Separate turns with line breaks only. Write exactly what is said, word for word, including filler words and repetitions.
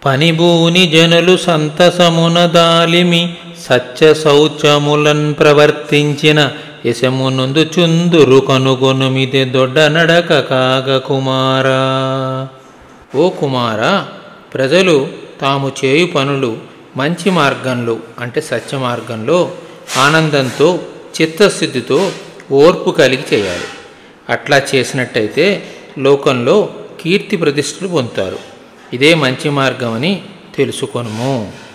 పనిబూని జనులు సంతసమున దాలిమి సత్య శౌచములన్ ప్రవర్తించిన యశమునందు చుందురు కనుగొనుమిది దొడ్డ నడక కాగ కుమారా. ఓ కుమారా, ప్రజలు తాము చేయు పనులు మంచి మార్గంలో అంటే సత్య మార్గంలో ఆనందంతో చిత్తశుద్ధితో ఓర్పు కలిగి చేయాలి. అట్లా చేసినట్టయితే లోకంలో కీర్తి ప్రతిష్టలు పొందుతారు. ఇదే మంచి మార్గం అని తెలుసుకొనుము.